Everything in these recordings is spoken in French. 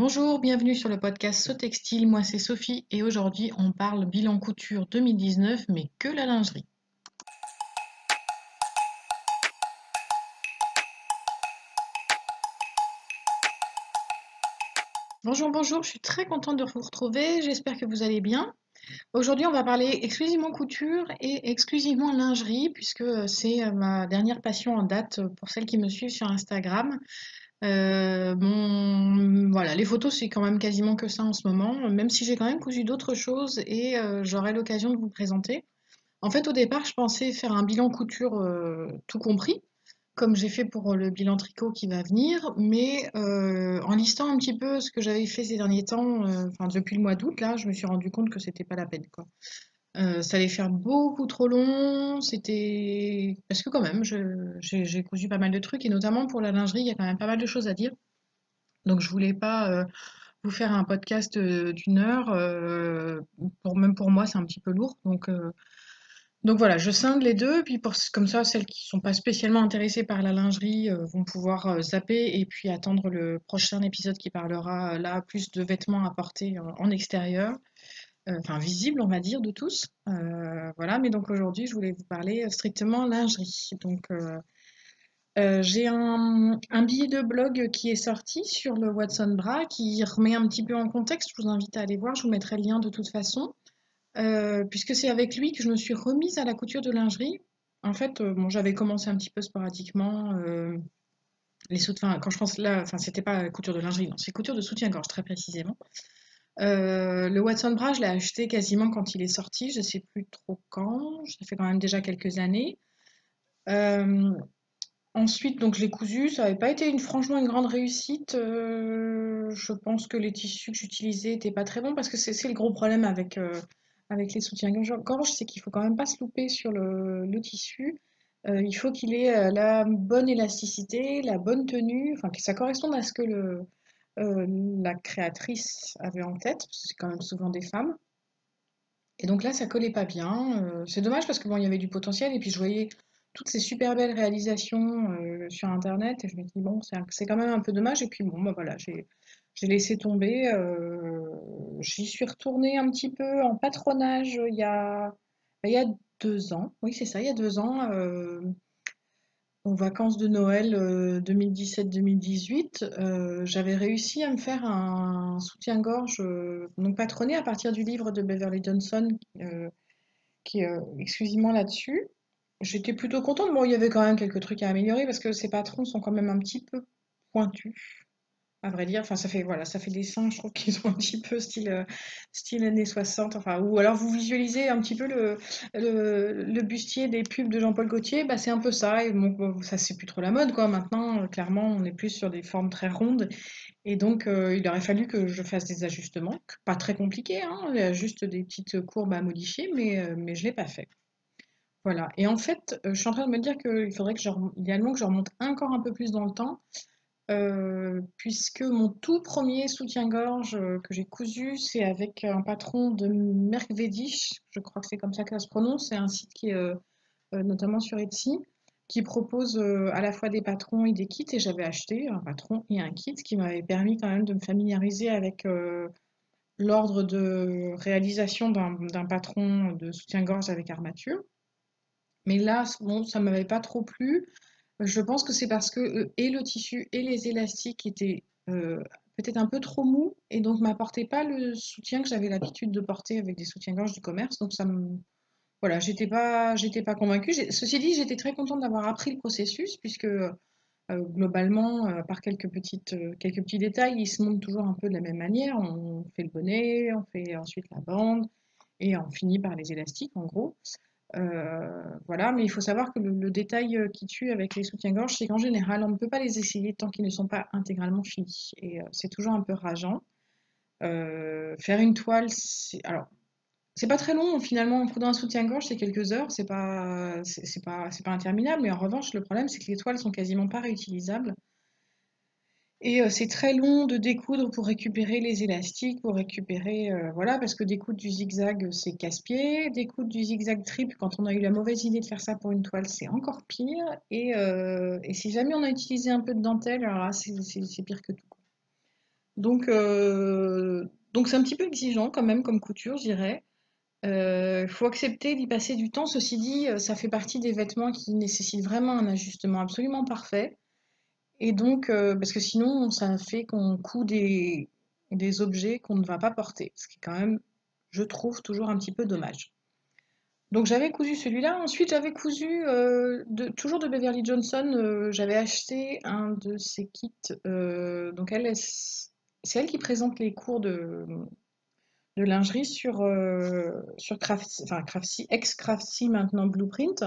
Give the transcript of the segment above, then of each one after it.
Bonjour, bienvenue sur le podcast Saut Textile. Moi, c'est Sophie et aujourd'hui, on parle bilan couture 2019, mais que la lingerie. Bonjour, bonjour, je suis très contente de vous retrouver. J'espère que vous allez bien. Aujourd'hui, on va parler exclusivement couture et exclusivement lingerie, puisque c'est ma dernière passion en date pour celles qui me suivent sur Instagram. Voilà, les photos, c'est quand même quasiment que ça en ce moment, même si j'ai quand même cousu d'autres choses et j'aurai l'occasion de vous présenter. En fait, au départ, je pensais faire un bilan couture tout compris, comme j'ai fait pour le bilan tricot qui va venir, mais en listant un petit peu ce que j'avais fait ces derniers temps, enfin depuis le mois d'août, là, je me suis rendu compte que c'était pas la peine, quoi. Ça allait faire beaucoup trop long, c'était parce que quand même, j'ai cousu pas mal de trucs et notamment pour la lingerie, il y a quand même pas mal de choses à dire. Donc je voulais pas vous faire un podcast d'une heure, même pour moi, c'est un petit peu lourd, donc voilà, je scinde les deux, puis comme ça, celles qui sont pas spécialement intéressées par la lingerie vont pouvoir zapper et puis attendre le prochain épisode qui parlera là plus de vêtements à porter en extérieur, enfin visibles on va dire de tous. Voilà, mais donc aujourd'hui je voulais vous parler strictement lingerie. J'ai un billet de blog qui est sorti sur le Watson Bra qui remet un petit peu en contexte. Je vous invite à aller voir, je vous mettrai le lien de toute façon. Puisque c'est avec lui que je me suis remise à la couture de lingerie. En fait, bon, j'avais commencé un petit peu sporadiquement, enfin, quand je pense là, enfin, c'était pas couture de lingerie, non, c'est couture de soutien-gorge très précisément. Le Watson Bra, je l'ai acheté quasiment quand il est sorti, je sais plus trop quand, ça fait quand même déjà quelques années. Euh, Ensuite, donc je l'ai cousu, ça n'avait pas été franchement une grande réussite. Je pense que les tissus que j'utilisais n'étaient pas très bons parce que c'est le gros problème avec les soutiens-gorge, c'est qu'il faut quand même pas se louper sur le tissu. Il faut qu'il ait la bonne élasticité, la bonne tenue, enfin que ça corresponde à ce que euh, la créatrice avait en tête, parce que c'est quand même souvent des femmes. Et donc là, ça collait pas bien. C'est dommage parce que bon, il y avait du potentiel et puis je voyais toutes ces super belles réalisations sur Internet et je me dis bon, c'est quand même un peu dommage. Et puis bon, bah voilà, j'ai laissé tomber. J'y suis retournée un petit peu en patronage il y a 2 ans. Oui, c'est ça, il y a 2 ans. Aux vacances de Noël 2017-2018, j'avais réussi à me faire un soutien-gorge donc patronné à partir du livre de Beverly Johnson euh, qui est exclusivement là-dessus. J'étais plutôt contente. Bon, il y avait quand même quelques trucs à améliorer parce que ces patrons sont quand même un petit peu pointus, à vrai dire. Enfin, voilà, ça fait des seins, je trouve qu'ils sont un petit peu style années 60. Enfin, ou alors vous visualisez un petit peu le bustier des pubs de Jean-Paul Gaultier, bah, c'est un peu ça. Et bon, ça, c'est plus trop la mode, quoi. Maintenant, clairement, on est plus sur des formes très rondes. Et donc, il aurait fallu que je fasse des ajustements, pas très compliqués, hein, il y a juste des petites courbes à modifier, mais je l'ai pas fait. Voilà. Et en fait, je suis en train de me dire qu'il faudrait idéalement que je remonte encore un peu plus dans le temps, puisque mon tout premier soutien-gorge que j'ai cousu, c'est avec un patron de Mercvedish, je crois que c'est comme ça que ça se prononce, c'est un site qui est notamment sur Etsy, qui propose à la fois des patrons et des kits, et j'avais acheté un patron et un kit qui m'avait permis quand même de me familiariser avec l'ordre de réalisation d'un patron de soutien-gorge avec armature. Mais là, bon, ça m'avait pas trop plu. Je pense que c'est parce que et le tissu et les élastiques étaient peut-être un peu trop mous et donc m'apportaient pas le soutien que j'avais l'habitude de porter avec des soutiens-gorge du commerce. Donc voilà, j'étais pas convaincue. Ceci dit, j'étais très contente d'avoir appris le processus puisque globalement, par quelques petits détails, il se monte toujours un peu de la même manière. On fait le bonnet, on fait ensuite la bande et on finit par les élastiques en gros. Voilà, mais il faut savoir que le détail qui tue avec les soutiens-gorge, c'est qu'en général, on ne peut pas les essayer tant qu'ils ne sont pas intégralement finis. Et c'est toujours un peu rageant. Faire une toile, alors, c'est pas très long, finalement, en coudre un soutien-gorge, c'est quelques heures, c'est pas interminable, mais en revanche, le problème, c'est que les toiles sont quasiment pas réutilisables. Et c'est très long de découdre pour récupérer les élastiques, pour récupérer, voilà, parce que découdre du zigzag, c'est casse-pied. Découdre du zigzag triple, quand on a eu la mauvaise idée de faire ça pour une toile, c'est encore pire. Et si jamais on a utilisé un peu de dentelle, alors là, c'est pire que tout. Donc c'est un petit peu exigeant quand même comme couture, je dirais. Faut accepter d'y passer du temps. Ceci dit, ça fait partie des vêtements qui nécessitent vraiment un ajustement absolument parfait. Et donc, parce que sinon, ça fait qu'on coud des objets qu'on ne va pas porter, ce qui est quand même, je trouve, toujours un petit peu dommage. Donc j'avais cousu celui-là. Ensuite, j'avais cousu, toujours de Beverly Johnson, j'avais acheté un de ses kits. Donc c'est elle qui présente les cours de lingerie sur Craftsy, enfin Craftsy, ex-Craftsy, maintenant Blueprint.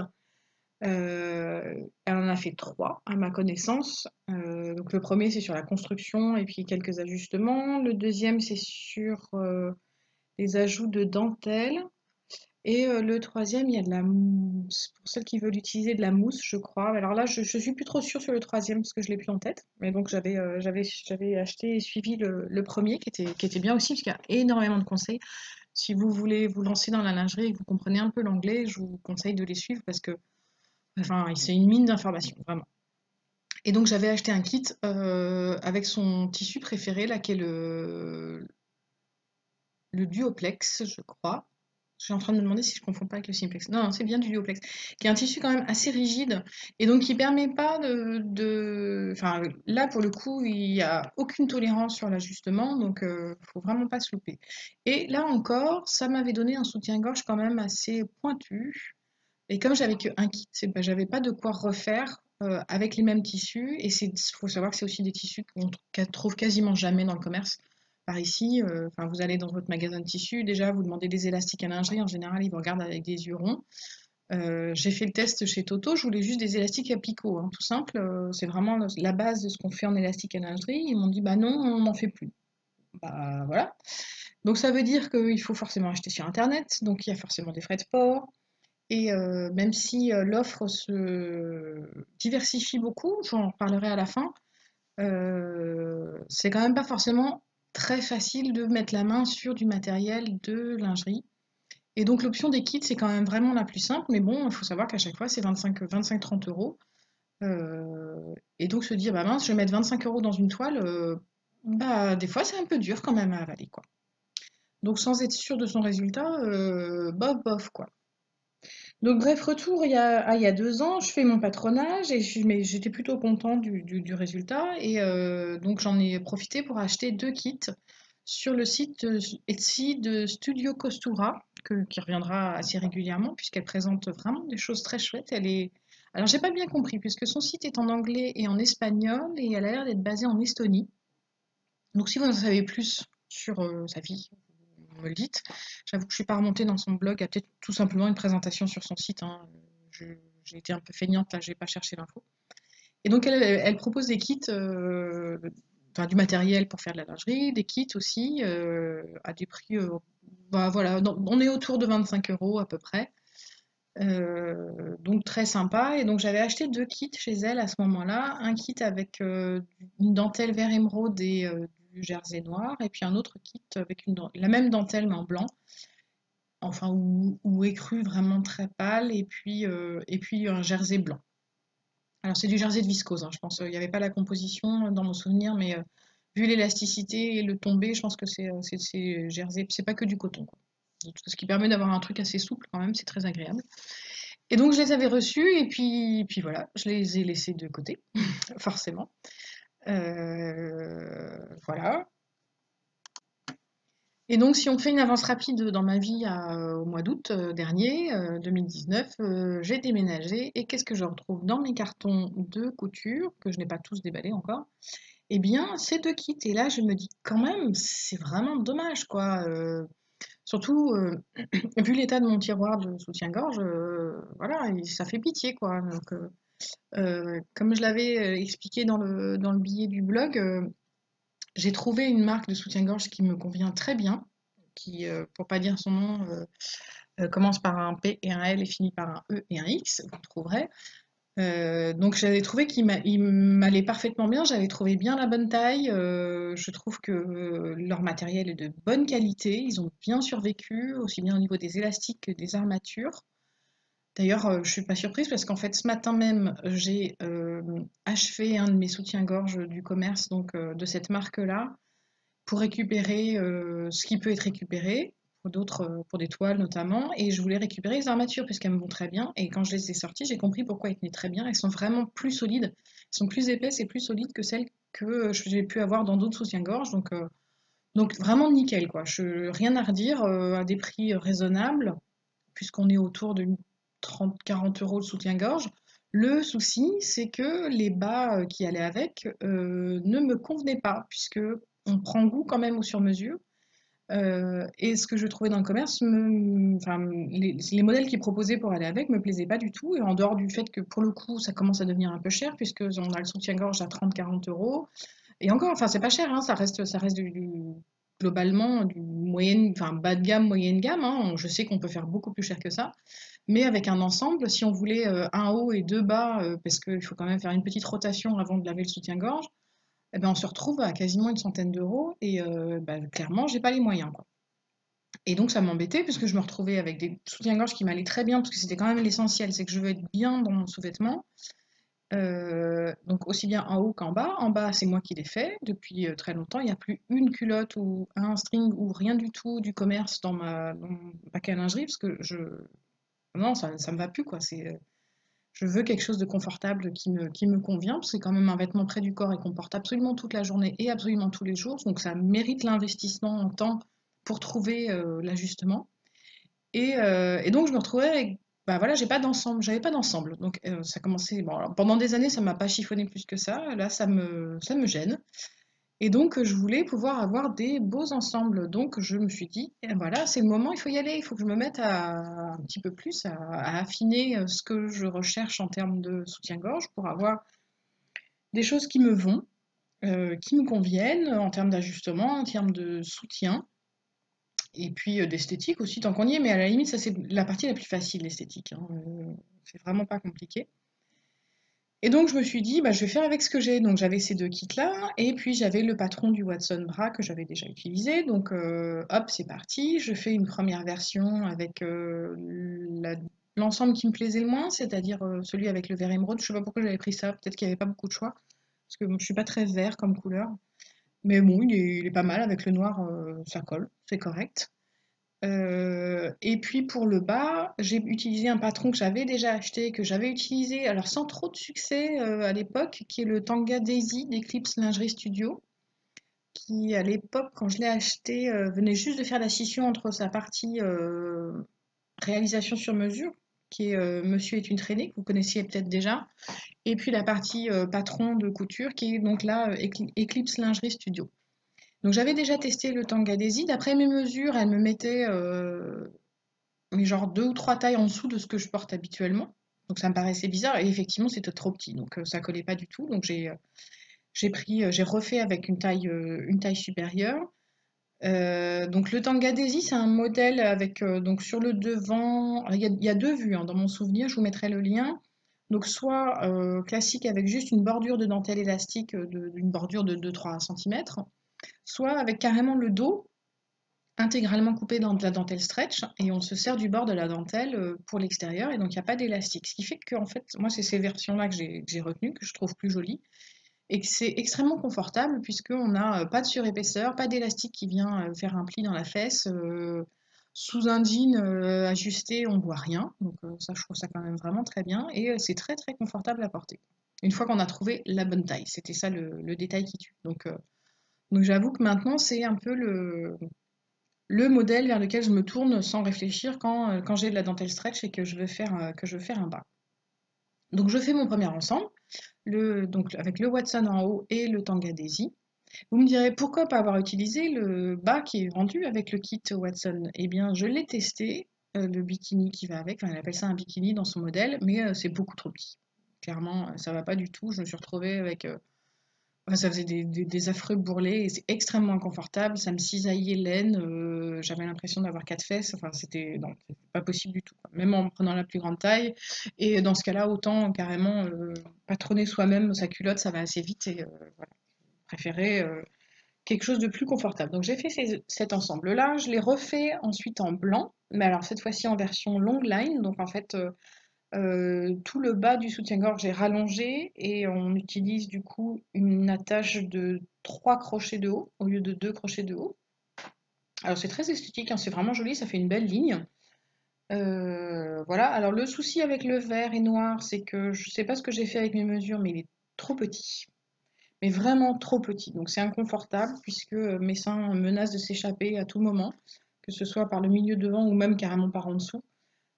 Elle en a fait trois, à ma connaissance. Donc le premier, c'est sur la construction et puis quelques ajustements. Le deuxième, c'est sur les ajouts de dentelle. Et le troisième, il y a de la mousse. Pour celles qui veulent utiliser de la mousse, je crois. Alors là, je suis plus trop sûre sur le troisième parce que je l'ai plus en tête. Mais donc j'avais acheté et suivi le premier qui était bien aussi parce qu'il y a énormément de conseils. Si vous voulez vous lancer dans la lingerie et que vous comprenez un peu l'anglais, je vous conseille de les suivre parce que enfin, c'est une mine d'informations, vraiment. Et donc j'avais acheté un kit avec son tissu préféré, là, qui est le Duoplex, je crois. Je suis en train de me demander si je ne confonds pas avec le Simplex. Non, c'est bien du Duoplex, qui est un tissu quand même assez rigide et donc qui permet pas Enfin, là, pour le coup, il n'y a aucune tolérance sur l'ajustement, donc faut vraiment pas se louper. Et là encore, ça m'avait donné un soutien-gorge quand même assez pointu. Et comme j'avais qu'un kit, ben, j'avais pas de quoi refaire avec les mêmes tissus. Et il faut savoir que c'est aussi des tissus qu'on trouve quasiment jamais dans le commerce. Par ici, enfin, vous allez dans votre magasin de tissus, déjà vous demandez des élastiques à lingerie, en général ils vous regardent avec des yeux ronds. J'ai fait le test chez Toto, je voulais juste des élastiques à picot, hein, tout simple. C'est vraiment la base de ce qu'on fait en élastique à lingerie. Ils m'ont dit bah non, on n'en fait plus. Bah voilà. Donc ça veut dire qu'il faut forcément acheter sur internet, donc il y a forcément des frais de port. Et même si l'offre se diversifie beaucoup, j'en parlerai à la fin, c'est quand même pas forcément très facile de mettre la main sur du matériel de lingerie. Et donc l'option des kits, c'est quand même vraiment la plus simple, mais bon, il faut savoir qu'à chaque fois, c'est 25-30 euros. Et donc se dire, bah mince, je vais mettre 25 euros dans une toile, bah des fois c'est un peu dur quand même à avaler, quoi. Donc sans être sûr de son résultat, bof bof, quoi. Donc bref, retour il y a 2 ans, je fais mon patronage et mais j'étais plutôt contente du résultat. Et donc j'en ai profité pour acheter 2 kits sur le site Etsy de Studio Costura, qui reviendra assez régulièrement puisqu'elle présente vraiment des choses très chouettes. Alors j'ai pas bien compris puisque son site est en anglais et en espagnol et elle a l'air d'être basée en Estonie. Donc si vous en savez plus sur sa vie, vous me le dites. J'avoue que je ne suis pas remontée dans son blog, il y a peut-être tout simplement une présentation sur son site, hein. J'ai été un peu feignante, là, je n'ai pas cherché l'info. Et donc elle propose des kits, enfin, du matériel pour faire de la lingerie, des kits aussi, à des prix, bah, voilà, on est autour de 25 euros à peu près. Donc très sympa. Et donc j'avais acheté 2 kits chez elle à ce moment-là. Un kit avec une dentelle vert émeraude et du jersey noir, et puis un autre kit avec la même dentelle mais en blanc, enfin ou écru vraiment très pâle, et puis un jersey blanc. Alors c'est du jersey de viscose, hein, je pense. Il n'y avait pas la composition dans mon souvenir, mais vu l'élasticité et le tombé, je pense que c'est jersey. C'est pas que du coton, quoi. Ce qui permet d'avoir un truc assez souple quand même, c'est très agréable. Et donc je les avais reçus et puis voilà, je les ai laissés de côté, forcément. Voilà. Et donc si on fait une avance rapide dans ma vie au mois d'août dernier, 2019, j'ai déménagé et qu'est-ce que je retrouve dans mes cartons de couture, que je n'ai pas tous déballés encore? Eh bien, ces 2 kits. Et là, je me dis quand même, c'est vraiment dommage, quoi. Surtout, vu l'état de mon tiroir de soutien-gorge, voilà, ça fait pitié, quoi. Donc, comme je l'avais expliqué dans le billet du blog, j'ai trouvé une marque de soutien-gorge qui me convient très bien, qui, pour pas dire son nom, commence par un P et un L et finit par un E et un X, vous le trouverez. Donc j'avais trouvé il m'allait parfaitement bien, j'avais trouvé bien la bonne taille, je trouve que leur matériel est de bonne qualité, ils ont bien survécu, aussi bien au niveau des élastiques que des armatures. D'ailleurs, je suis pas surprise parce qu'en fait ce matin même, j'ai achevé un de mes soutiens-gorge du commerce, donc de cette marque-là. pour récupérer ce qui peut être récupéré, pour d'autres, pour des toiles notamment, et je voulais récupérer les armatures parce qu'elles me vont très bien. Et quand je les ai sorties, j'ai compris pourquoi elles tenaient très bien. Elles sont vraiment plus solides, elles sont plus épaisses et plus solides que celles que j'ai pu avoir dans d'autres soutiens-gorge. Donc vraiment nickel quoi. Rien à redire, à des prix raisonnables, puisqu'on est autour de 30-40 € le soutien-gorge. Le souci, c'est que les bas qui allaient avec ne me convenaient pas, puisque on prend goût quand même au sur-mesure. Et ce que je trouvais dans le commerce, enfin, les modèles qu'ils proposaient pour aller avec me plaisaient pas du tout. Et en dehors du fait que pour le coup, ça commence à devenir un peu cher, puisque on a le soutien-gorge à 30-40 €. Et encore, enfin, c'est pas cher, hein, ça reste globalement du enfin, bas de gamme, moyenne gamme, hein. Je sais qu'on peut faire beaucoup plus cher que ça. Mais avec un ensemble, si on voulait un haut et deux bas, parce qu'il faut quand même faire une petite rotation avant de laver le soutien-gorge, eh ben, on se retrouve à quasiment une centaine d'euros et bah, clairement, j'ai pas les moyens, quoi. Et donc ça m'embêtait parce que je me retrouvais avec des soutiens-gorge qui m'allaient très bien, parce que c'était quand même l'essentiel, c'est que je veux être bien dans mon sous-vêtement. Donc aussi bien en haut qu'en bas. En bas, c'est moi qui l'ai fait depuis très longtemps. Il n'y a plus une culotte ou un string ou rien du tout du commerce dans mon paquet à lingerie, parce que non, ça me va plus, quoi. Je veux quelque chose de confortable qui me convient, parce que c'est quand même un vêtement près du corps et qu'on porte absolument toute la journée et absolument tous les jours. Donc ça mérite l'investissement en temps pour trouver l'ajustement. Et donc je me retrouvais avec, bah voilà, j'avais pas d'ensemble. Donc ça commençait, bon, alors, pendant des années, ça m'a pas chiffonné plus que ça. Là, ça me gêne. Et donc je voulais pouvoir avoir des beaux ensembles. Donc je me suis dit, eh, voilà, c'est le moment, il faut y aller. Il faut que je me mette un petit peu plus à affiner ce que je recherche en termes de soutien-gorge pour avoir des choses qui me vont, qui me conviennent en termes d'ajustement, en termes de soutien. Et puis d'esthétique aussi, tant qu'on y est, mais à la limite, ça c'est la partie la plus facile, l'esthétique, hein, c'est vraiment pas compliqué. Et donc je me suis dit, bah, je vais faire avec ce que j'ai. Donc j'avais ces deux kits-là, et puis j'avais le patron du Watson Bra que j'avais déjà utilisé. Donc hop, c'est parti. Je fais une première version avec l'ensemble qui me plaisait le moins, c'est-à-dire celui avec le vert émeraude. Je sais pas pourquoi j'avais pris ça, peut-être qu'il n'y avait pas beaucoup de choix, parce que bon, je suis pas très vert comme couleur. Mais bon, il est pas mal, avec le noir, ça colle, c'est correct. Et puis pour le bas, j'ai utilisé un patron que j'avais déjà acheté, que j'avais utilisé, alors sans trop de succès à l'époque, qui est le Tanga Daisy d'Eclipse Lingerie Studio, qui à l'époque, quand je l'ai acheté, venait juste de faire la scission entre sa partie réalisation sur mesure, qui est Monsieur est une traînée, que vous connaissiez peut-être déjà, et puis la partie patron de couture, qui est donc là Eclipse Lingerie Studio. Donc j'avais déjà testé le Tanga Daisy. D'après mes mesures, elle me mettait mais genre 2 ou 3 tailles en dessous de ce que je porte habituellement. Donc ça me paraissait bizarre et effectivement c'était trop petit, donc ça collait pas du tout. Donc j'ai refait avec une taille supérieure. Donc le Tanga Daisy, c'est un modèle avec donc sur le devant, il y a deux vues hein, dans mon souvenir, je vous mettrai le lien. Donc soit classique avec juste une bordure de dentelle élastique, d'une bordure de 2-3 cm, soit avec carrément le dos intégralement coupé dans de la dentelle stretch et on se sert du bord de la dentelle pour l'extérieur et donc il n'y a pas d'élastique. Ce qui fait que en fait, moi c'est ces versions-là que j'ai retenues, que je trouve plus jolies et que c'est extrêmement confortable puisqu'on n'a pas de surépaisseur, pas d'élastique qui vient faire un pli dans la fesse. Sous un jean ajusté, on voit rien. Donc ça, je trouve ça quand même vraiment très bien et c'est très très confortable à porter. Une fois qu'on a trouvé la bonne taille, c'était ça le détail qui tue. Donc j'avoue que maintenant c'est un peu le modèle vers lequel je me tourne sans réfléchir quand j'ai de la dentelle stretch et que je veux faire un bas. Donc je fais mon premier ensemble, donc avec le Watson en haut et le Tanga Daisy. Vous me direz pourquoi pas avoir utilisé le bas qui est vendu avec le kit Watson? Eh bien je l'ai testé, le bikini qui va avec, enfin, elle appelle ça un bikini dans son modèle, mais c'est beaucoup trop petit. Clairement, ça va pas du tout. Je me suis retrouvée avec enfin, ça faisait des affreux bourrelets et c'est extrêmement inconfortable. Ça me cisaillait l'aine. J'avais l'impression d'avoir quatre fesses. Enfin, non, c'était pas possible du tout, quoi. Même en prenant la plus grande taille. Et dans ce cas-là, autant carrément patronner soi-même sa culotte, ça va assez vite. Et voilà, préférer quelque chose de plus confortable. Donc j'ai fait cet ensemble-là. Je l'ai refait ensuite en blanc. Mais alors cette fois-ci en version long line. Donc en fait, tout le bas du soutien-gorge est rallongé et on utilise du coup une attache de 3 crochets de haut au lieu de 2 crochets de haut. Alors c'est très esthétique, hein, c'est vraiment joli, ça fait une belle ligne. Voilà, alors le souci avec le vert et noir, c'est que je sais pas ce que j'ai fait avec mes mesures, mais il est trop petit. Mais vraiment trop petit. Donc c'est inconfortable puisque mes seins menacent de s'échapper à tout moment, que ce soit par le milieu devant ou même carrément par en dessous.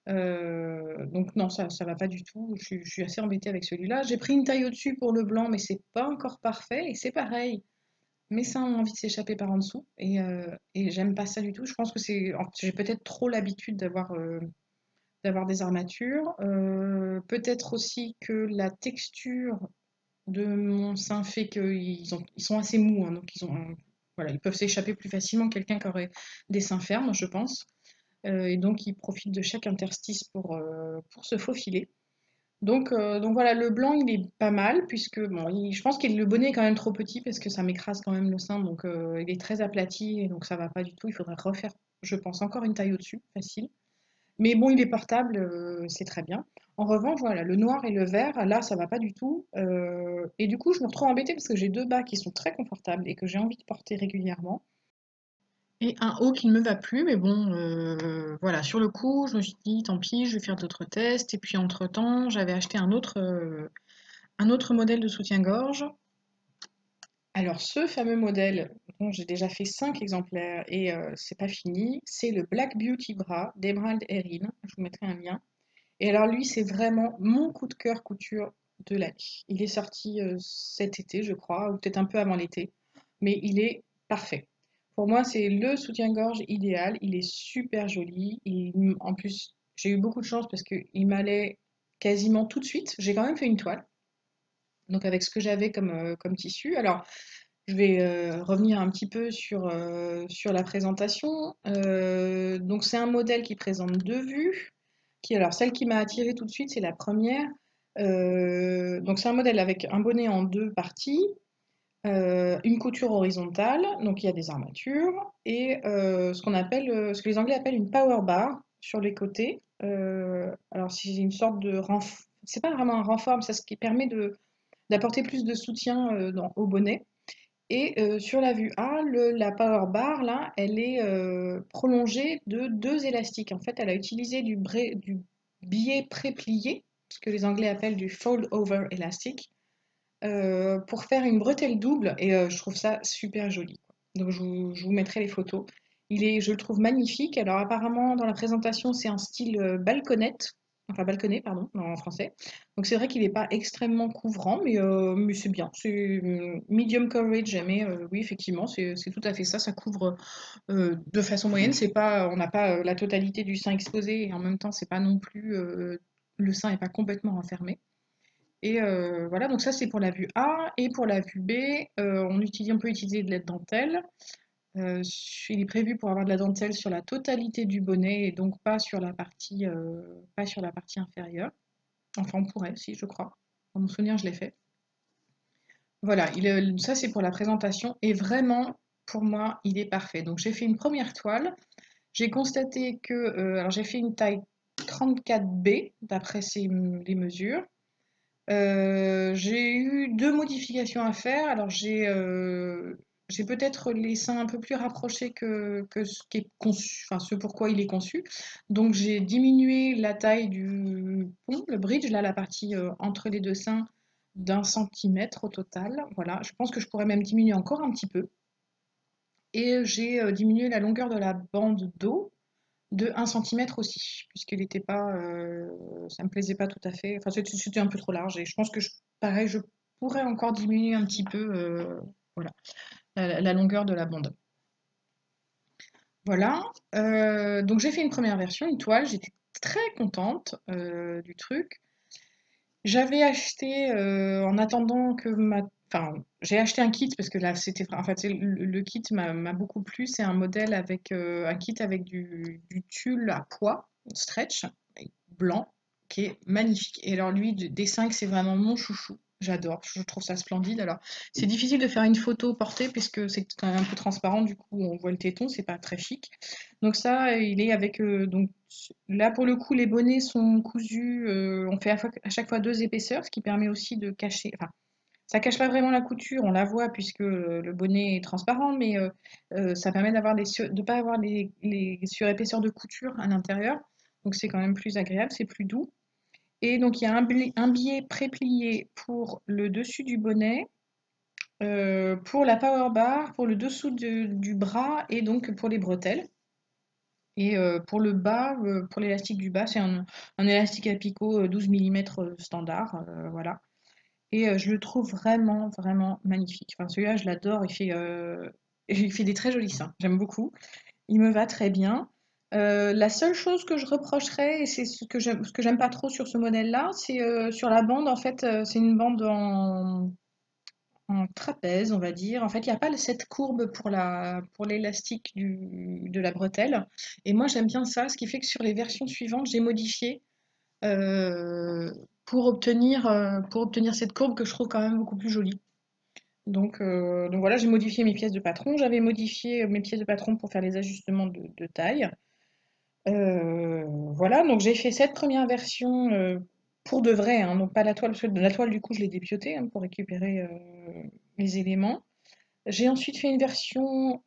Donc non, ça va pas du tout. Je suis assez embêtée avec celui-là. J'ai pris une taille au-dessus pour le blanc, mais c'est pas encore parfait. Et c'est pareil. Mes seins ont envie de s'échapper par en dessous. Et j'aime pas ça du tout. Je pense que j'ai peut-être trop l'habitude d'avoir des armatures. Peut-être aussi que la texture de mon sein fait ils sont assez mous, hein, donc voilà, ils peuvent s'échapper plus facilement que quelqu'un qui aurait des seins fermes, je pense. Et donc ils profitent de chaque interstice pour se faufiler. Donc voilà, le blanc il est pas mal puisque bon, je pense que le bonnet est quand même trop petit parce que ça m'écrase quand même le sein, donc il est très aplati et donc ça va pas du tout. Il faudrait refaire, je pense, encore une taille au-dessus, facile. Mais bon, il est portable, c'est très bien. En revanche, voilà, le noir et le vert, là, ça va pas du tout. Et du coup, je me retrouve embêtée parce que j'ai 2 bas qui sont très confortables et que j'ai envie de porter régulièrement. Et un haut qui ne me va plus, mais bon, voilà, sur le coup, je me suis dit, tant pis, je vais faire d'autres tests. Et puis, entre-temps, j'avais acheté un autre modèle de soutien-gorge. Alors, ce fameux modèle, dont j'ai déjà fait 5 exemplaires et c'est pas fini, c'est le Black Beauty Bra d'Emerald Erin. Je vous mettrai un lien. Et alors lui, c'est vraiment mon coup de cœur couture de l'année. Il est sorti cet été, je crois, ou peut-être un peu avant l'été, mais il est parfait. Pour moi, c'est le soutien-gorge idéal. Il est super joli. En plus, j'ai eu beaucoup de chance parce qu'il m'allait quasiment tout de suite. J'ai quand même fait une toile, donc avec ce que j'avais comme tissu. Alors, je vais revenir un petit peu sur la présentation. Donc, c'est un modèle qui présente deux vues. Alors, celle qui m'a attirée tout de suite, c'est la première. Donc, c'est un modèle avec un bonnet en deux parties, une couture horizontale, donc il y a des armatures, et ce que les Anglais appellent une power bar sur les côtés. Alors, c'est une sorte de renfort. C'est pas vraiment un renfort, mais c'est ce qui permet d'apporter plus de soutien au bonnet. Et sur la vue A, la power bar, là, elle est prolongée de deux élastiques. En fait, elle a utilisé du biais pré-plié, ce que les Anglais appellent du fold over elastic, pour faire une bretelle double. Et je trouve ça super joli. Donc, je vous mettrai les photos. Je le trouve magnifique. Alors, apparemment, dans la présentation, c'est un style balconnette. Enfin, balconné, pardon, en français. Donc, c'est vrai qu'il n'est pas extrêmement couvrant, mais c'est bien. C'est medium coverage, mais oui, effectivement, c'est tout à fait ça. Ça couvre de façon moyenne. C'est pas, on n'a pas la totalité du sein exposé et en même temps, c'est pas non plus. Le sein n'est pas complètement renfermé. Et voilà, donc ça c'est pour la vue A. Et pour la vue B, on peut utiliser de la dentelle. Il est prévu pour avoir de la dentelle sur la totalité du bonnet et donc pas sur la partie inférieure. Enfin, on pourrait, si, je crois. Dans mon souvenir, je l'ai fait. Voilà, ça c'est pour la présentation. Et vraiment, pour moi, il est parfait. Donc j'ai fait une première toile. J'ai constaté que... alors j'ai fait une taille 34B, d'après les mesures. J'ai eu deux modifications à faire. Alors j'ai peut-être les seins un peu plus rapprochés que ce qui est conçu, enfin ce pourquoi il est conçu. Donc j'ai diminué la taille du pont, le bridge, là la partie entre les deux seins d'1 centimètre au total. Voilà, je pense que je pourrais même diminuer encore un petit peu. Et j'ai diminué la longueur de la bande d'eau de 1 centimètre aussi, puisqu'il n'était pas, ça me plaisait pas tout à fait. Enfin, c'était un peu trop large et je pense que pareil, je pourrais encore diminuer un petit peu, voilà, la longueur de la bande. Voilà. Donc j'ai fait une première version, une toile. J'étais très contente du truc. J'avais acheté en attendant que Enfin, j'ai acheté un kit parce que là, en fait, le kit m'a beaucoup plu. C'est un modèle avec un kit avec du tulle à pois, stretch, blanc, qui est magnifique. Et alors, lui, des 5, c'est vraiment mon chouchou. J'adore, je trouve ça splendide. Alors, c'est difficile de faire une photo portée puisque c'est quand même un peu transparent, du coup, on voit le téton, c'est pas très chic. Donc, ça, il est avec. Donc, là, pour le coup, les bonnets sont cousus. On fait à chaque fois deux épaisseurs, ce qui permet aussi de cacher. Enfin, Ça cache pas vraiment la couture, on la voit puisque le bonnet est transparent, mais ça permet de pas avoir les surépaisseurs de couture à l'intérieur. Donc c'est quand même plus agréable, c'est plus doux. Et donc il y a un biais pré-plié pour le dessus du bonnet, pour la power bar, pour le dessous du bras et donc pour les bretelles. Et pour le bas, pour l'élastique du bas, c'est un élastique à picot 12 mm standard, voilà. Et je le trouve vraiment, vraiment magnifique. Enfin, celui-là, je l'adore. Il fait des très jolis seins. J'aime beaucoup. Il me va très bien. La seule chose que je reprocherais, et c'est ce que j'aime pas trop sur ce modèle-là, c'est sur la bande. En fait, c'est une bande en trapèze, on va dire. En fait, il n'y a pas cette courbe pour l'élastique de la bretelle. Et moi, j'aime bien ça, ce qui fait que sur les versions suivantes, j'ai modifié euh, pour obtenir cette courbe que je trouve quand même beaucoup plus jolie. Donc voilà, j'ai modifié mes pièces de patron. J'avais modifié mes pièces de patron pour faire les ajustements de taille. Voilà, donc j'ai fait cette première version pour de vrai, hein, donc pas la toile, parce que la toile, du coup, je l'ai dépiautée pour récupérer les éléments. J'ai ensuite fait une version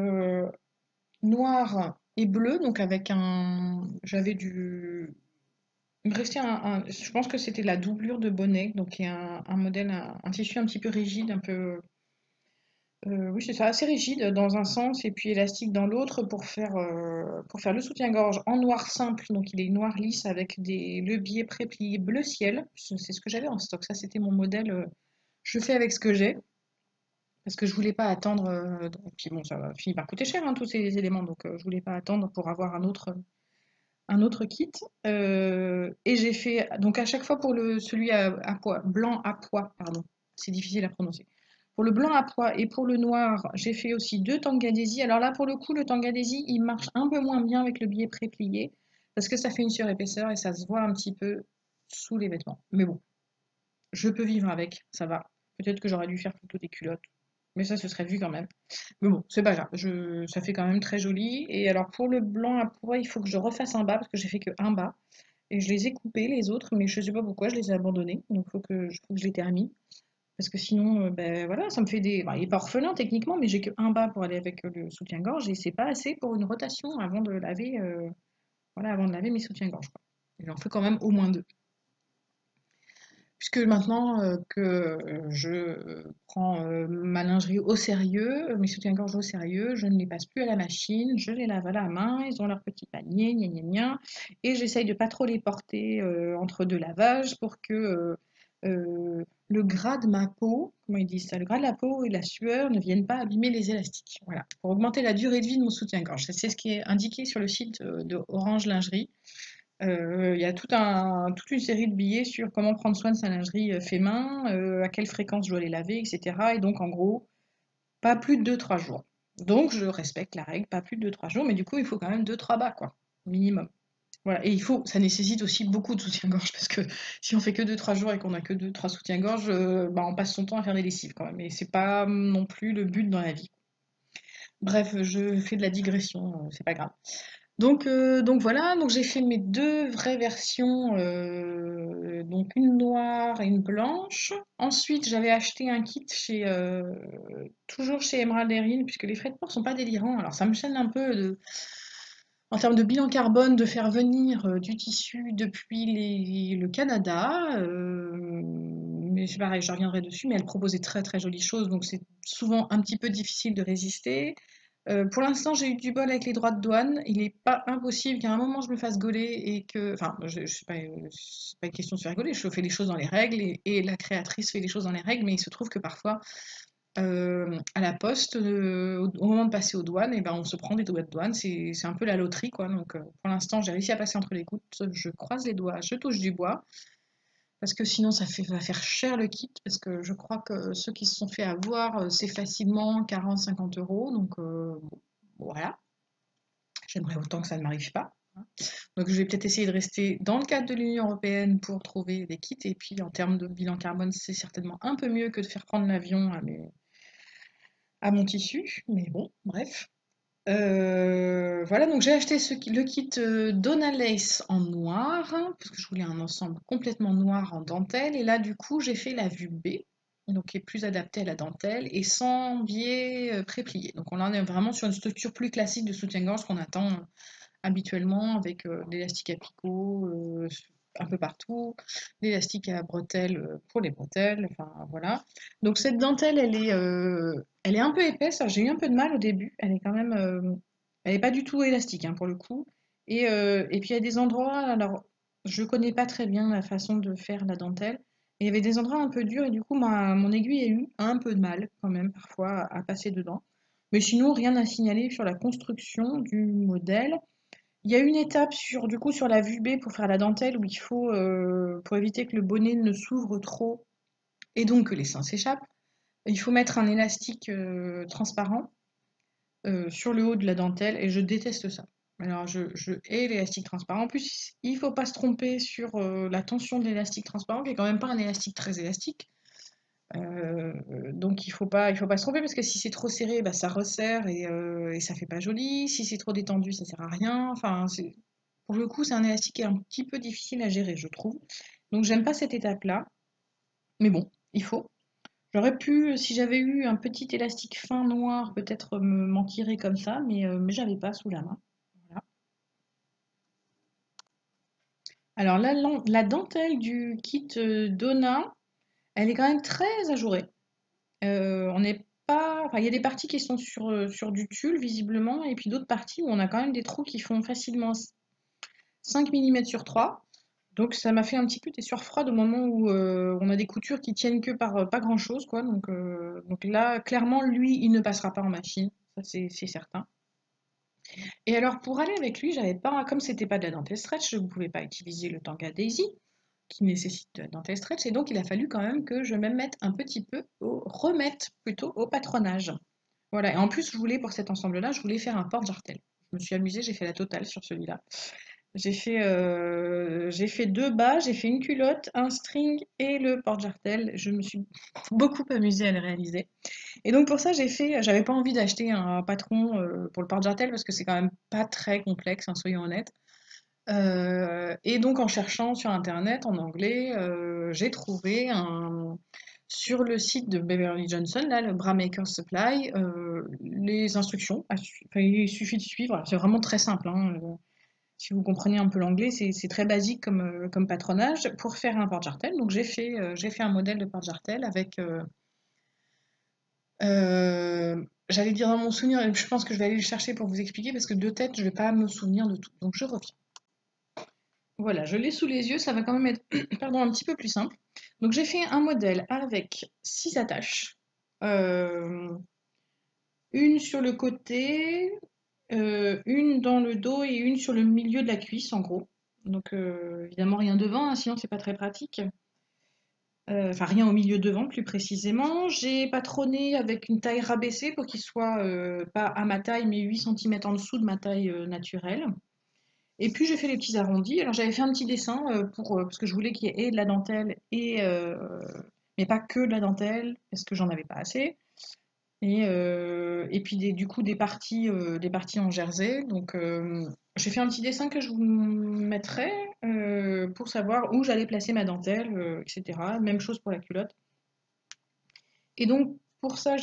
noire et bleue, donc avec un. J'avais du. Il me restait je pense que c'était la doublure de bonnet, donc il y a un modèle, un tissu un petit peu rigide, un peu. Oui, c'est ça, assez rigide dans un sens et puis élastique dans l'autre pour faire le soutien-gorge en noir simple, donc il est noir lisse avec le biais pré-plié bleu ciel. C'est ce que j'avais en stock, ça c'était mon modèle. Je fais avec ce que j'ai parce que je voulais pas attendre. Puis bon, ça va finir par coûter cher tous ces éléments, donc je voulais pas attendre pour avoir un autre kit. Et j'ai fait donc à chaque fois pour celui à pois, blanc à pois, pardon, c'est difficile à prononcer. Pour le blanc à pois et pour le noir, j'ai fait aussi deux Tangadesi. Alors là, pour le coup, le Tangadesi, il marche un peu moins bien avec le biais pré-plié parce que ça fait une surépaisseur et ça se voit un petit peu sous les vêtements. Mais bon, je peux vivre avec, ça va. Peut-être que j'aurais dû faire plutôt des culottes, mais ça se serait vu quand même. Mais bon, c'est pas grave, ça fait quand même très joli. Et alors pour le blanc à pois, il faut que je refasse un bas parce que j'ai fait que un bas. Et je les ai coupés les autres, mais je sais pas pourquoi je les ai abandonnés. Donc faut que je les termine. Parce que sinon, ben voilà, ça me fait des. Bah, il est pas orphelin techniquement, mais j'ai que un bas pour aller avec le soutien-gorge et c'est pas assez pour une rotation avant de laver, voilà, avant de laver mes soutiens-gorge, quoi. Il en faut quand même au moins deux. Puisque maintenant que je prends ma lingerie au sérieux, mes soutiens-gorge au sérieux, je ne les passe plus à la machine, je les lave à la main, ils ont leur petit panier, gna gna gna, et j'essaye de pas trop les porter entre deux lavages pour que le gras de ma peau, comment ils disent ça, le gras de la peau et la sueur ne viennent pas abîmer les élastiques. Voilà, pour augmenter la durée de vie de mon soutien-gorge. C'est ce qui est indiqué sur le site de Orange Lingerie. Il y a toute une série de billets sur comment prendre soin de sa lingerie fait main, à quelle fréquence je dois les laver, etc. Et donc, en gros, pas plus de 2-3 jours. Donc, je respecte la règle, pas plus de 2-3 jours, mais du coup, il faut quand même 2-3 bas, quoi, minimum. Voilà, et ça nécessite aussi beaucoup de soutien-gorge, parce que si on fait que 2-3 jours et qu'on a que 2-3 soutiens-gorge, bah, on passe son temps à faire des lessives quand même, et c'est pas non plus le but dans la vie. Bref, je fais de la digression, c'est pas grave. Donc voilà, donc j'ai fait mes deux vraies versions, donc une noire et une blanche. Ensuite, j'avais acheté un kit toujours chez Emerald Erin, puisque les frais de port sont pas délirants. Alors ça me gêne un peu en termes de bilan carbone de faire venir du tissu depuis le Canada. Mais c'est pareil, je reviendrai dessus, mais elle proposait très très jolies choses, donc c'est souvent un petit peu difficile de résister. Pour l'instant, j'ai eu du bol avec les droits de douane. Il n'est pas impossible qu'à un moment je me fasse gauler et que. Enfin, c'est pas une question de se faire gauler, je fais les choses dans les règles et la créatrice fait les choses dans les règles, mais il se trouve que parfois, à la poste, au moment de passer aux douanes, et ben, on se prend des doigts de douane. C'est un peu la loterie, quoi. Donc, pour l'instant, j'ai réussi à passer entre les gouttes. Je croise les doigts, je touche du bois. Parce que sinon, va faire cher le kit, parce que je crois que ceux qui se sont fait avoir, c'est facilement 40-50 euros. Donc, voilà. J'aimerais autant que ça ne m'arrive pas, hein. Donc, je vais peut-être essayer de rester dans le cadre de l'Union européenne pour trouver des kits. Et puis, en termes de bilan carbone, c'est certainement un peu mieux que de faire prendre l'avion à mon tissu. Mais bon, bref. Voilà, donc j'ai acheté le kit Donna Lace en noir, parce que je voulais un ensemble complètement noir en dentelle. Et là, du coup, j'ai fait la vue B. donc qui est plus adapté à la dentelle et sans biais pré-plié. Donc on en est vraiment sur une structure plus classique de soutien-gorge qu'on attend habituellement avec l'élastique à picot un peu partout, l'élastique à bretelles pour les bretelles, enfin voilà. Donc cette dentelle, elle est un peu épaisse, j'ai eu un peu de mal au début, elle est quand même, elle est pas du tout élastique hein, pour le coup. Et puis il y a des endroits, alors je connais pas très bien la façon de faire la dentelle, et il y avait des endroits un peu durs et du coup mon aiguille a eu un peu de mal quand même parfois à passer dedans. Mais sinon rien à signaler sur la construction du modèle. Il y a une étape du coup, sur la vue B pour faire la dentelle où il faut, pour éviter que le bonnet ne s'ouvre trop et donc que les seins s'échappent, il faut mettre un élastique transparent sur le haut de la dentelle et je déteste ça. Alors je hais l'élastique transparent. En plus, il faut pas se tromper sur la tension de l'élastique transparent qui est quand même pas un élastique très élastique. Euh, donc il faut pas se tromper parce que si c'est trop serré, bah, ça resserre et ça fait pas joli. Si c'est trop détendu, ça sert à rien. Enfin, pour le coup, c'est un élastique qui est un petit peu difficile à gérer, je trouve. Donc j'aime pas cette étape-là. Mais bon, il faut. J'aurais pu, si j'avais eu un petit élastique fin noir, peut-être m'en tirer comme ça, mais j'avais pas sous la main. Voilà. Alors la dentelle du kit Donna, elle est quand même très ajourée. On n'est pas, enfin, il y a des parties qui sont sur du tulle visiblement, et puis d'autres parties où on a quand même des trous qui font facilement 5 millimètres sur 3. Donc ça m'a fait un petit peu des sueurs froides au moment où on a des coutures qui tiennent que par pas grand-chose, quoi. Donc là, clairement, lui, il ne passera pas en machine, ça c'est certain. Et alors pour aller avec lui, j'avais pas, comme c'était pas de la dentelle stretch, je ne pouvais pas utiliser le Tanga Daisy qui nécessite de la dentelle stretch, et donc il a fallu quand même que je me mette un petit peu remette plutôt au patronage. Voilà, et en plus je voulais pour cet ensemble-là, je voulais faire un porte-jartel. Je me suis amusée, j'ai fait la totale sur celui-là. J'ai fait 2 bas, j'ai fait une culotte, un string et le porte-jartel. Je me suis beaucoup amusée à le réaliser. Et donc pour ça, j'avais pas envie d'acheter un patron pour le porte-jartel parce que c'est quand même pas très complexe, hein, soyons honnêtes. Et donc en cherchant sur internet en anglais, j'ai trouvé sur le site de Beverly Johnson, là, le Bra Maker Supply, les instructions. Enfin, il suffit de suivre. C'est vraiment très simple, hein. Si vous comprenez un peu l'anglais, c'est très basique comme patronage pour faire un porte-jartel. Donc j'ai fait un modèle de porte-jartel avec, j'allais dire dans mon souvenir, et je pense que je vais aller le chercher pour vous expliquer parce que de tête, je vais pas me souvenir de tout. Donc je reviens. Voilà, je l'ai sous les yeux, ça va quand même être pardon, un petit peu plus simple. Donc j'ai fait un modèle avec 6 attaches. Euh, une sur le côté, une dans le dos et une sur le milieu de la cuisse en gros. Donc évidemment rien devant, hein, sinon c'est pas très pratique. Enfin rien au milieu devant plus précisément. J'ai patronné avec une taille rabaissée pour qu'il soit pas à ma taille mais 8 centimètres en dessous de ma taille naturelle. Et puis j'ai fait les petits arrondis. Alors j'avais fait un petit dessin parce que je voulais qu'il y ait de la dentelle mais pas que de la dentelle parce que j'en avais pas assez. Et puis du coup des parties en jersey. Donc j'ai fait un petit dessin que je vous mettrai pour savoir où j'allais placer ma dentelle, etc. Même chose pour la culotte. Et donc pour ça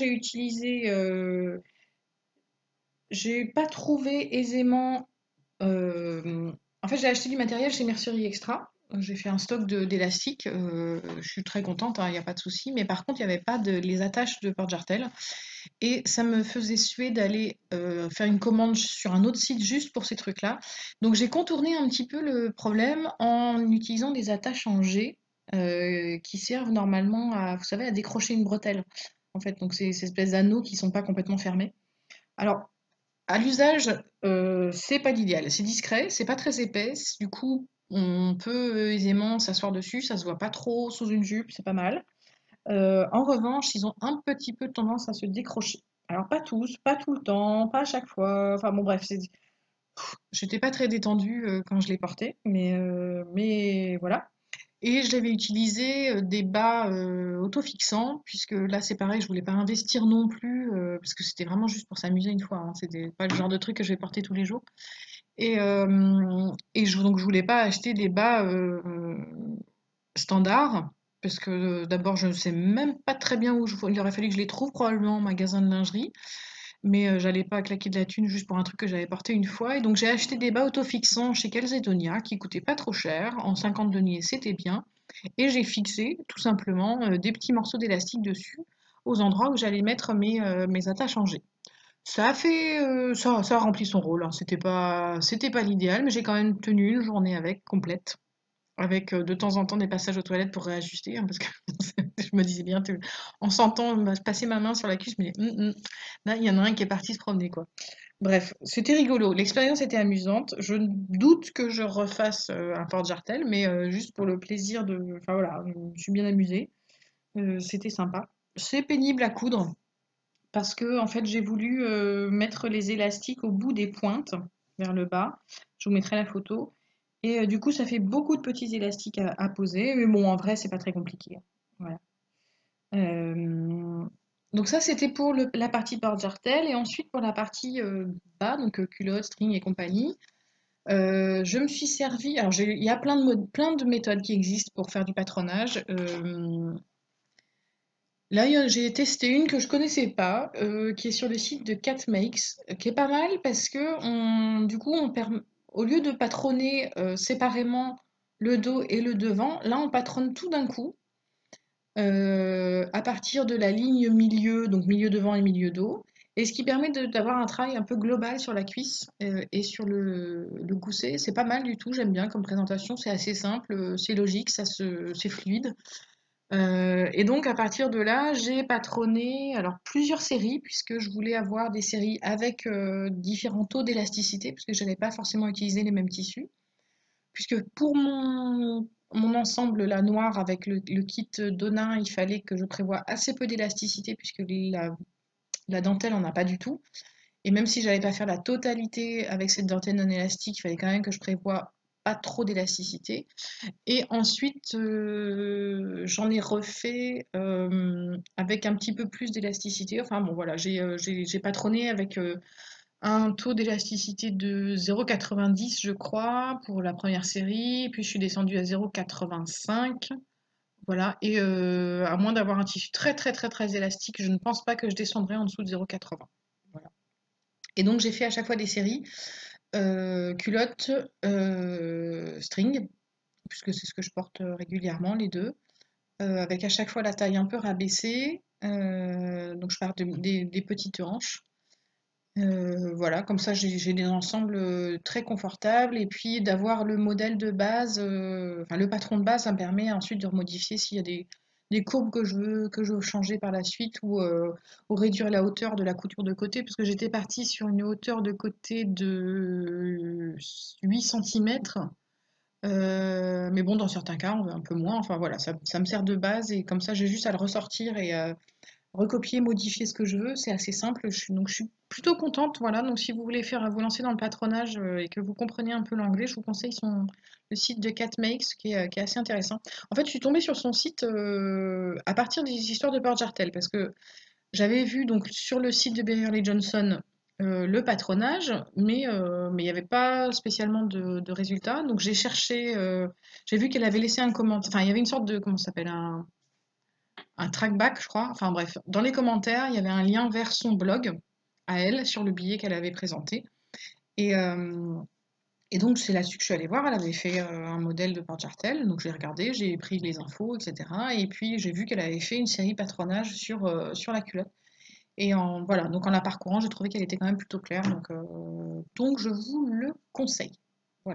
j'ai pas trouvé aisément. En fait, j'ai acheté du matériel chez Mercerie Extra. J'ai fait un stock d'élastiques. Je suis très contente, il n'y a pas de souci. Mais par contre, il n'y avait pas les attaches de porte-jartel. Et ça me faisait suer d'aller faire une commande sur un autre site juste pour ces trucs-là. Donc j'ai contourné un petit peu le problème en utilisant des attaches en G qui servent normalement à, vous savez, à décrocher une bretelle. En fait, donc ces espèces d'anneaux qui sont pas complètement fermés. Alors, à l'usage, c'est pas l'idéal. C'est discret, c'est pas très épais. Du coup, on peut aisément s'asseoir dessus, ça se voit pas trop sous une jupe, c'est pas mal. En revanche, ils ont un petit peu tendance à se décrocher. Alors pas tous, pas tout le temps, pas à chaque fois. Enfin bon bref, j'étais pas très détendue quand je les portais, mais voilà. Et je l'avais utilisé des bas autofixants, puisque là c'est pareil, je voulais pas investir non plus, parce que c'était vraiment juste pour s'amuser une fois, hein. C'était pas le genre de truc que je vais porter tous les jours. Donc je voulais pas acheter des bas standards. parce que d'abord, je ne sais même pas très bien où il aurait fallu que je les trouve, probablement en magasin de lingerie. Mais j'allais pas claquer de la thune juste pour un truc que j'avais porté une fois. Et donc j'ai acheté des bas autofixants chez Calzedonia qui coûtaient pas trop cher. En 50 deniers, c'était bien. Et j'ai fixé tout simplement des petits morceaux d'élastique dessus aux endroits où j'allais mettre mes attaches en G. Ça a fait, ça a rempli son rôle, hein. C'était pas l'idéal, mais j'ai quand même tenu une journée avec, complète. Avec de temps en temps des passages aux toilettes pour réajuster, hein, parce que je me disais bien, en sentant passer ma main sur la cuisse, je me disais, là, il y en a un qui est parti se promener, quoi. Bref, c'était rigolo. L'expérience était amusante. Je doute que je refasse un porte-jartel, mais juste pour le plaisir de. Enfin voilà, je me suis bien amusée. C'était sympa. C'est pénible à coudre parce que en fait, j'ai voulu mettre les élastiques au bout des pointes, vers le bas. Je vous mettrai la photo. Et du coup, ça fait beaucoup de petits élastiques à poser. Mais bon, en vrai, c'est pas très compliqué, hein. Voilà. Euh, donc ça, c'était pour la partie porte-jartel. Et ensuite, pour la partie bas, donc culotte, string et compagnie, je me suis servi. Alors, il y a plein de méthodes qui existent pour faire du patronage. Là, j'ai testé une que je connaissais pas, qui est sur le site de Catmakes, qui est pas mal parce que du coup, au lieu de patronner séparément le dos et le devant, là, on patronne tout d'un coup à partir de la ligne milieu, donc milieu devant et milieu dos, et ce qui permet d'avoir un travail un peu global sur la cuisse et sur le gousset. C'est pas mal du tout, j'aime bien comme présentation, c'est assez simple, c'est logique, c'est fluide. Et donc à partir de là, j'ai patronné alors plusieurs séries puisque je voulais avoir des séries avec différents taux d'élasticité puisque je n'allais pas forcément utiliser les mêmes tissus. Puisque pour mon ensemble là noir avec le kit Donin, il fallait que je prévoie assez peu d'élasticité puisque la dentelle en a pas du tout. Et même si j'allais pas faire la totalité avec cette dentelle non élastique, il fallait quand même que je prévoie pas trop d'élasticité. Et ensuite, j'en ai refait avec un petit peu plus d'élasticité. Enfin bon, voilà, j'ai patronné avec un taux d'élasticité de 0,90, je crois, pour la première série. Puis je suis descendue à 0,85. Voilà. Et à moins d'avoir un tissu très, très, très, très élastique, je ne pense pas que je descendrai en dessous de 0,80. Voilà. Et donc, j'ai fait à chaque fois des séries culotte, string, puisque c'est ce que je porte régulièrement, les deux, avec à chaque fois la taille un peu rabaissée. Donc je pars des petites hanches. Voilà, comme ça j'ai des ensembles très confortables. Et puis d'avoir le modèle de base, enfin le patron de base, ça me permet ensuite de remodifier s'il y a des courbes que je veux changer par la suite ou réduire la hauteur de la couture de côté, parce que j'étais partie sur une hauteur de côté de 8 centimètres. Mais bon, dans certains cas, on veut un peu moins. Enfin voilà, ça me sert de base et comme ça, j'ai juste à le ressortir et recopier, modifier ce que je veux. C'est assez simple. Donc je suis plutôt contente. Voilà. Donc si vous voulez vous lancer dans le patronage et que vous comprenez un peu l'anglais, je vous conseille le site de Catmakes qui est assez intéressant. En fait, je suis tombée sur son site à partir des histoires de Port Jartel parce que j'avais vu donc sur le site de Beverly Johnson le patronage, mais il n'y avait pas spécialement de résultats. Donc j'ai cherché, j'ai vu qu'elle avait laissé un commentaire, enfin il y avait une sorte de, comment ça s'appelle, un trackback, je crois. Enfin bref, dans les commentaires, il y avait un lien vers son blog à elle sur le billet qu'elle avait présenté. Et, euh, et donc c'est là-dessus que je suis allée voir. Elle avait fait un modèle de porte-jartel, donc j'ai regardé, j'ai pris les infos, etc. Et puis j'ai vu qu'elle avait fait une série patronage sur la culotte. Et voilà, donc en la parcourant, j'ai trouvé qu'elle était quand même plutôt claire, donc je vous le conseille. Voilà.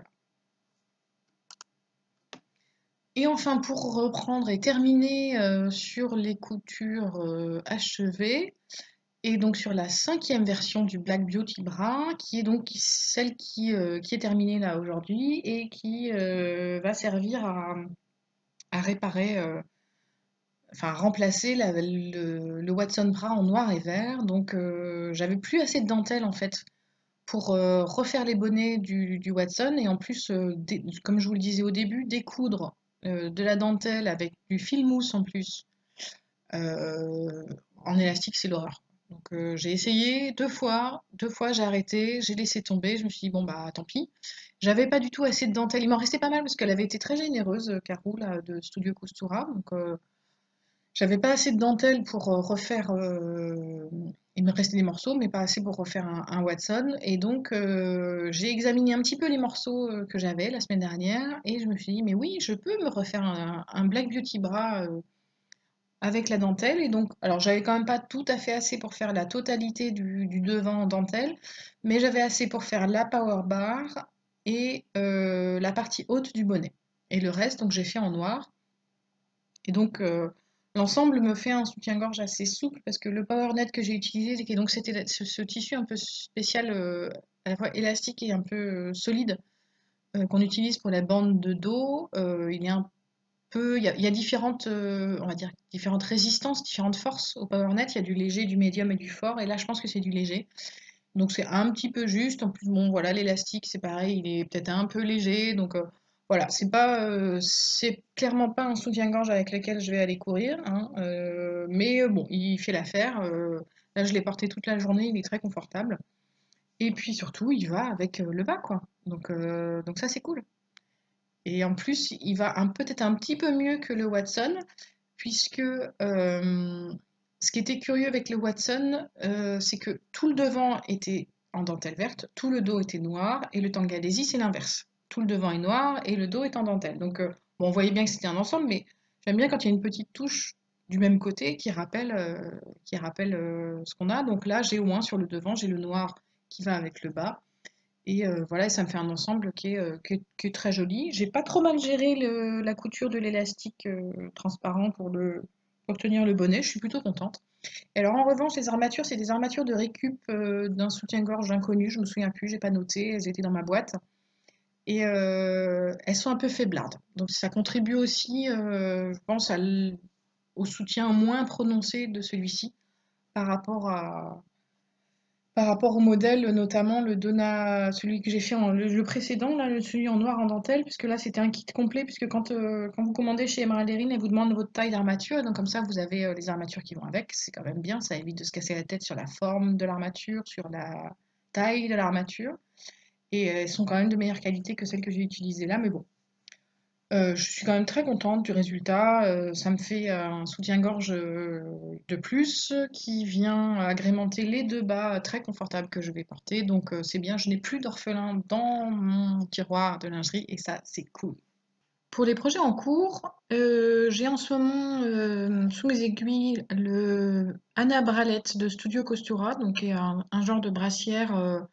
Et enfin, pour reprendre et terminer sur les coutures achevées, et donc sur la 5e version du Black Beauty Bra, qui est donc celle qui est terminée là aujourd'hui et qui va servir à réparer, enfin à remplacer le Watson Bra en noir et vert. Donc j'avais plus assez de dentelle en fait pour refaire les bonnets du Watson et en plus, comme je vous le disais au début, découdre de la dentelle avec du fil mousse en plus en élastique, c'est l'horreur. Donc j'ai essayé deux fois j'ai arrêté, j'ai laissé tomber, je me suis dit bon bah tant pis. J'avais pas du tout assez de dentelle, il m'en restait pas mal parce qu'elle avait été très généreuse, Carou là, de Studio Costura, donc j'avais pas assez de dentelle pour refaire. Il me restait des morceaux, mais pas assez pour refaire un Watson. Et donc, j'ai examiné un petit peu les morceaux que j'avais la semaine dernière, et je me suis dit, mais oui, je peux me refaire un Black Beauty bras avec la dentelle. Et donc, alors, j'avais quand même pas tout à fait assez pour faire la totalité du devant en dentelle, mais j'avais assez pour faire la power bar et la partie haute du bonnet. Et le reste, donc, j'ai fait en noir. Et donc, l'ensemble me fait un soutien-gorge assez souple parce que le PowerNet que j'ai utilisé, et donc c'était ce tissu un peu spécial, à la fois élastique et un peu solide, qu'on utilise pour la bande de dos. Il est un peu, il y a différentes, on va dire, différentes résistances, différentes forces au PowerNet. Il y a du léger, du médium et du fort. Et là, je pense que c'est du léger. Donc c'est un petit peu juste. En plus, bon, voilà, l'élastique, c'est pareil, il est peut-être un peu léger. Donc voilà, c'est clairement pas un soutien-gorge avec lequel je vais aller courir, hein, mais bon, il fait l'affaire. Là, je l'ai porté toute la journée, il est très confortable. Et puis surtout, il va avec le bas, quoi. Donc ça, c'est cool. Et en plus, il va peut-être un petit peu mieux que le Watson, puisque ce qui était curieux avec le Watson, c'est que tout le devant était en dentelle verte, tout le dos était noir, et le Tangalesi, c'est l'inverse. Tout le devant est noir et le dos est en dentelle. Donc, bon, on voyait bien que c'était un ensemble, mais j'aime bien quand il y a une petite touche du même côté qui rappelle ce qu'on a. Donc là, j'ai au moins sur le devant, j'ai le noir qui va avec le bas. Et voilà, ça me fait un ensemble qui est très joli. J'ai pas trop mal géré la couture de l'élastique transparent pour tenir le bonnet, je suis plutôt contente. Et alors en revanche, les armatures, c'est des armatures de récup d'un soutien-gorge inconnu, je me souviens plus, j'ai pas noté, elles étaient dans ma boîte. Et elles sont un peu faiblardes. Donc ça contribue aussi, je pense, au soutien moins prononcé de celui-ci par rapport par rapport au modèle, notamment celui que j'ai fait le précédent, là, celui en noir en dentelle, puisque là c'était un kit complet, puisque quand vous commandez chez Emerald Erin, elle vous demande votre taille d'armature, et donc comme ça vous avez les armatures qui vont avec, c'est quand même bien, ça évite de se casser la tête sur la forme de l'armature, sur la taille de l'armature, et elles sont quand même de meilleure qualité que celles que j'ai utilisées là, mais bon. Je suis quand même très contente du résultat. Ça me fait un soutien-gorge de plus qui vient agrémenter les deux bas très confortables que je vais porter. Donc c'est bien, je n'ai plus d'orphelin dans mon tiroir de lingerie et ça, c'est cool. Pour les projets en cours, j'ai en ce moment sous mes aiguilles le Anna Bralette de Studio Costura, donc qui est un genre de brassière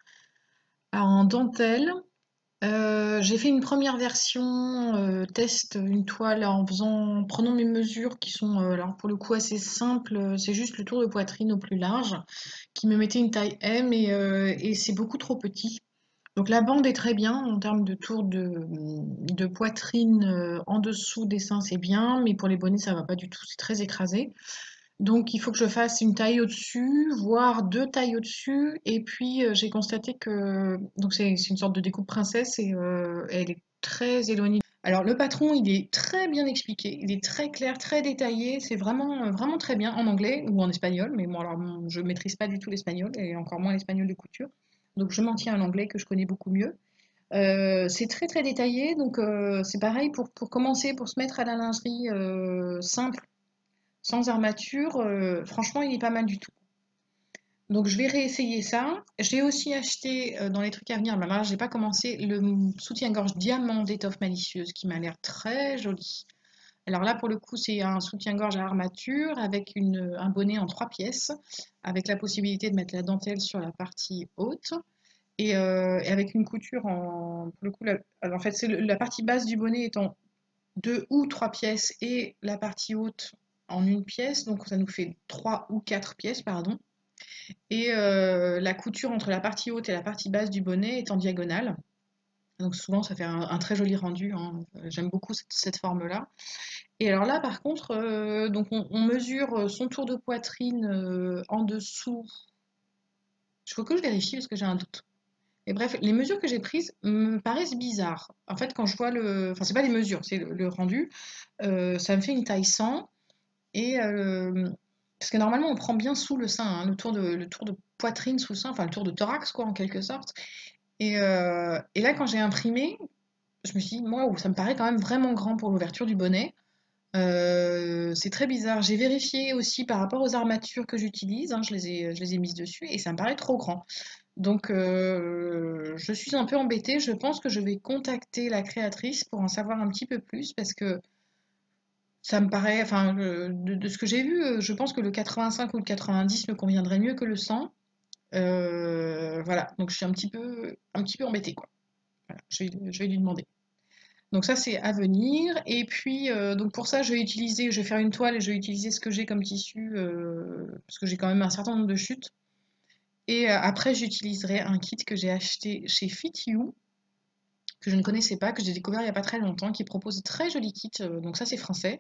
en dentelle. J'ai fait une première version test, une toile en prenant mes mesures qui sont alors pour le coup assez simples, c'est juste le tour de poitrine au plus large qui me mettait une taille M et c'est beaucoup trop petit. Donc la bande est très bien en termes de tour de poitrine en dessous des seins, c'est bien, mais pour les bonnets ça va pas du tout, c'est très écrasé. Donc il faut que je fasse une taille au-dessus, voire deux tailles au-dessus. Et puis j'ai constaté que donc c'est une sorte de découpe princesse et elle est très éloignée. Alors le patron, il est très bien expliqué, il est très clair, très détaillé. C'est vraiment vraiment très bien en anglais ou en espagnol. Mais bon alors je maîtrise pas du tout l'espagnol et encore moins l'espagnol de couture. Donc je m'en tiens à l'anglais que je connais beaucoup mieux. C'est très très détaillé, donc c'est pareil pour commencer, pour se mettre à la lingerie simple sans armature, franchement, il est pas mal du tout. Donc je vais réessayer ça. J'ai aussi acheté dans les trucs à venir, mais là j'ai pas commencé, le soutien-gorge diamant d'étoffe malicieuse qui m'a l'air très joli. Alors là pour le coup c'est un soutien-gorge à armature avec un bonnet en 3 pièces, avec la possibilité de mettre la dentelle sur la partie haute et avec une couture pour le coup, alors en fait c'est la partie basse du bonnet est en 2 ou 3 pièces et la partie haute en une pièce, donc ça nous fait 3 ou 4 pièces, pardon. Et la couture entre la partie haute et la partie basse du bonnet est en diagonale. Donc souvent ça fait un très joli rendu, hein. J'aime beaucoup cette forme-là. Et alors là par contre, donc on mesure son tour de poitrine en dessous. Il faut que je vérifie parce que j'ai un doute. Et bref, les mesures que j'ai prises me paraissent bizarres. En fait, quand je vois Enfin, c'est pas des mesures, c'est le rendu. Ça me fait une taille 100. Et parce que normalement on prend bien sous le sein, hein, le tour de poitrine sous le sein, enfin le tour de thorax quoi en quelque sorte. Et là quand j'ai imprimé, je me suis dit, waouh, ça me paraît quand même vraiment grand pour l'ouverture du bonnet. C'est très bizarre. J'ai vérifié aussi par rapport aux armatures que j'utilise, hein, je les ai mises dessus et ça me paraît trop grand. Donc je suis un peu embêtée. Je pense que je vais contacter la créatrice pour en savoir un petit peu plus parce que ça me paraît, enfin, de ce que j'ai vu, je pense que le 85 ou le 90 me conviendrait mieux que le 100. Voilà, donc je suis un petit peu embêtée, quoi. Voilà, je vais lui demander. Donc ça, c'est à venir. Et puis, donc pour ça, je vais faire une toile et je vais utiliser ce que j'ai comme tissu, parce que j'ai quand même un certain nombre de chutes. Et après, j'utiliserai un kit que j'ai acheté chez Fit You, que je ne connaissais pas, que j'ai découvert il n'y a pas très longtemps, qui propose de très jolis kits. Donc ça, c'est français.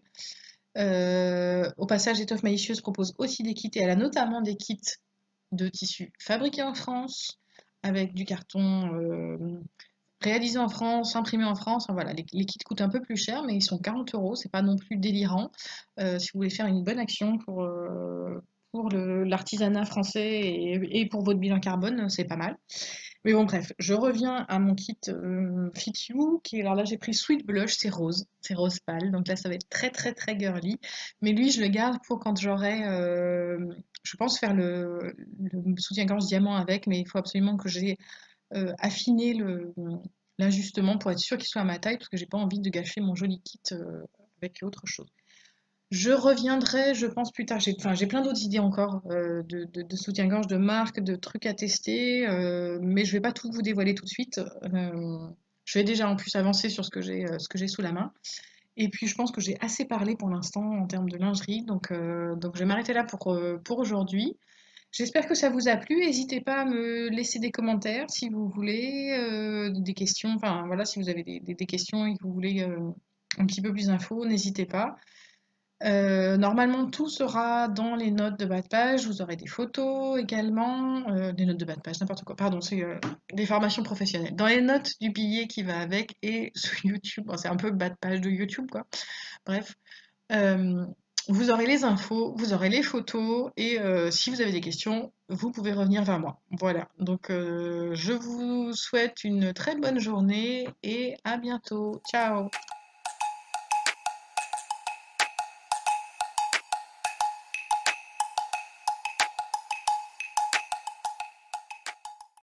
Au passage, Étoffe Malicieuse propose aussi des kits et elle a notamment des kits de tissus fabriqués en France, avec du carton réalisé en France, imprimé en France. Enfin, voilà, les kits coûtent un peu plus cher, mais ils sont 40 euros, c'est pas non plus délirant. Si vous voulez faire une bonne action pour l'artisanat français et pour votre bilan carbone, c'est pas mal. Mais bon, bref, je reviens à mon kit Fit You, qui alors là j'ai pris Sweet Blush, c'est rose pâle, donc là ça va être très très très girly. Mais lui, je le garde pour quand j'aurai, je pense faire le soutien-gorge diamant avec, mais il faut absolument que j'ai affiné l'ajustement pour être sûr qu'il soit à ma taille, parce que j'ai pas envie de gâcher mon joli kit avec autre chose. Je reviendrai, je pense, plus tard. Enfin, j'ai plein d'autres idées encore de soutien-gorge, de marques, de trucs à tester, mais je vais pas tout vous dévoiler tout de suite. Je vais déjà en plus avancer sur ce que j'ai sous la main. Et puis, je pense que j'ai assez parlé pour l'instant en termes de lingerie, donc je vais m'arrêter là pour aujourd'hui. J'espère que ça vous a plu. N'hésitez pas à me laisser des commentaires si vous voulez, des questions. Enfin, voilà, si vous avez des questions et que vous voulez un petit peu plus d'infos, n'hésitez pas. Normalement, tout sera dans les notes de bas de page. Vous aurez des photos également. Des notes de bas de page, n'importe quoi. Pardon, c'est des formations professionnelles. Dans les notes du billet qui va avec et sur YouTube. Bon, c'est un peu le bas de page de YouTube, quoi. Bref. Euh, Vous aurez les infos, vous aurez les photos et si vous avez des questions, vous pouvez revenir vers moi. Voilà. Donc, je vous souhaite une très bonne journée et à bientôt. Ciao!